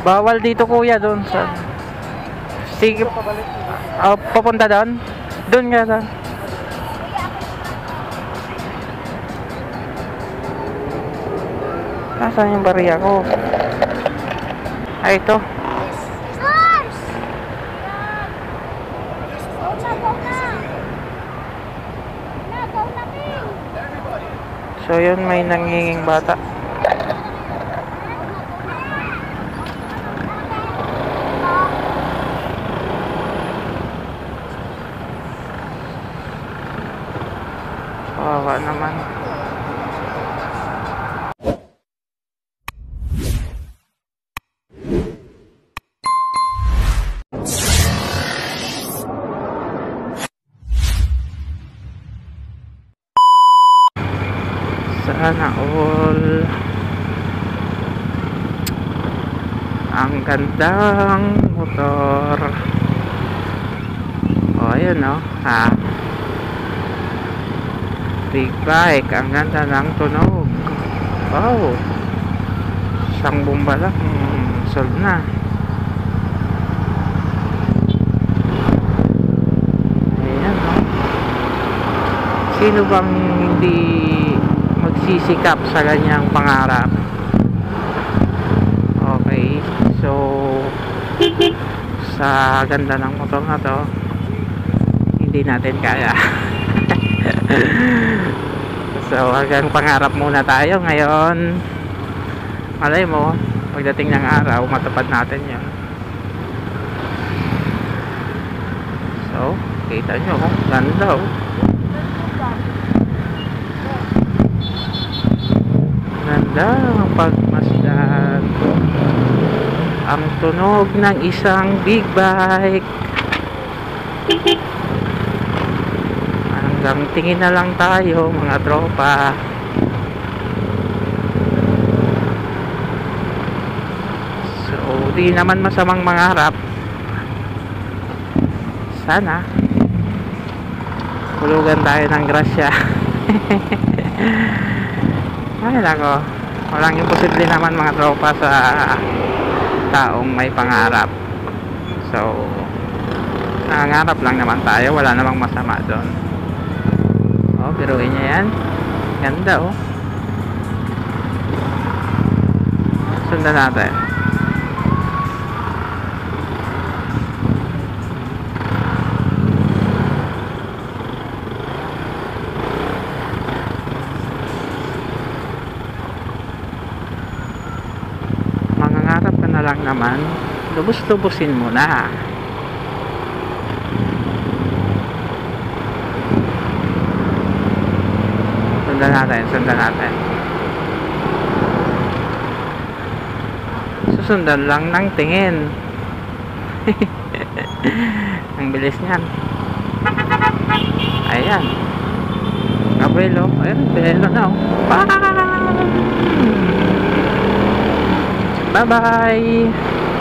Bawal dito kuya doon sa... Sige. Papunta doon? Doon nga doon. Nasaan yung bariya ko? Ay, ito. So yun, may nanginging bata. Kawawa naman. Sana all. Ang gandang motor. Oh, ayun no. Ha. Big bike. Ang ganda ng tunog. Wow. Isang bomba lang. Solve na. Ayan no. Sino bang hindi magsisikap sa ganyang pangarap? Okay, so sa ganda ng motor na to, hindi natin kaya. So hanggang pangarap muna tayo ngayon. Malay mo, pagdating ng araw matupad natin yun. So kita nyo, ganda oh. Ganda ang pagmasdan. Ang tunog ng isang big bike. Hanggang tingin na lang tayo mga tropa. So di naman masamang mangarap. Sana hulugan tayo ng grasya. Ay nako, walang imposible naman mga tropa sa taong may pangarap. So nangangarap lang naman tayo, wala namang masama doon. Oh, biruin niya yan. Ganda oh. Sundan natin. Lang naman, lubos-lubusin mo na. Sundan natin, sundan natin. Susundan lang ng tingin. Ang bilis niyan. Ayan. Kabelo, ayan, belo na oh. Bye bye.